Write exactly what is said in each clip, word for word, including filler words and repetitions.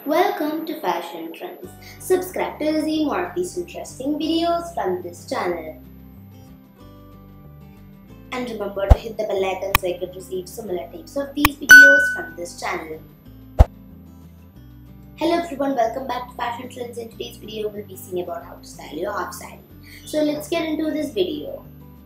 Welcome to Fashion Trends. Subscribe to receive more of these interesting videos from this channel. And remember to hit the bell icon so you can receive similar types of these videos from this channel. Hello everyone, welcome back to Fashion Trends. In today's video, we'll be seeing about how to style your half sari. So let's get into this video.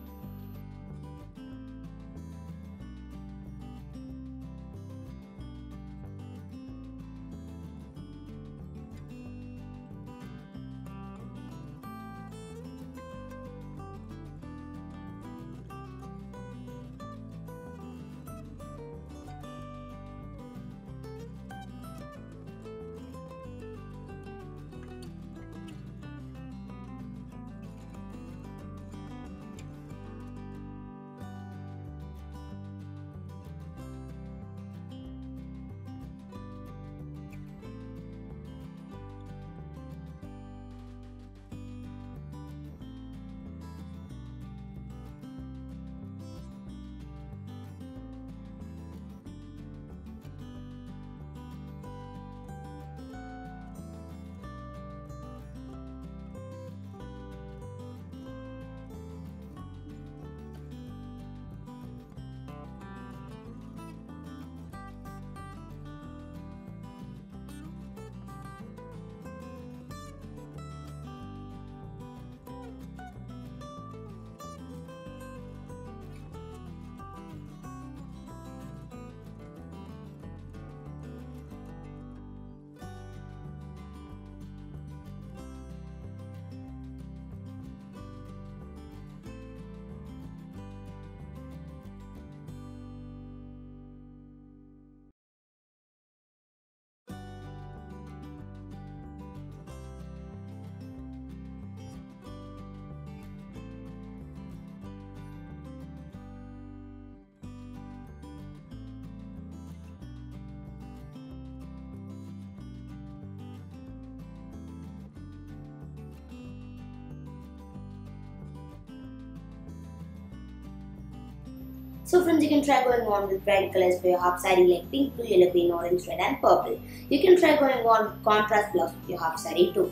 So friends, you can try going on with bright colors for your half sari like pink, blue, yellow, green, orange, red and purple. You can try going on with contrast blouse with your half sari too.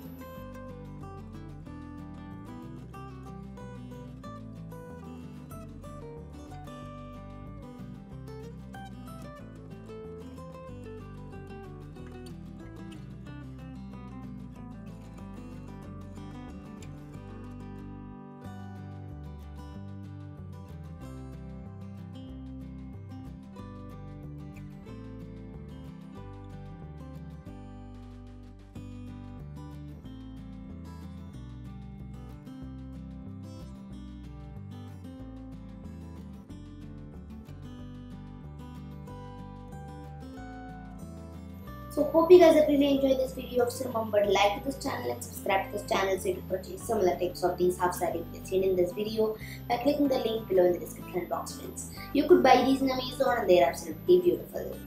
So hope you guys have really enjoyed this video. So remember to like this channel and subscribe to this channel so you can purchase similar types of these half saris you've seen in this video by clicking the link below in the description box, friends. You could buy these in Amazon and they're absolutely beautiful.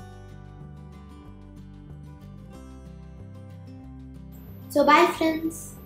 So bye friends.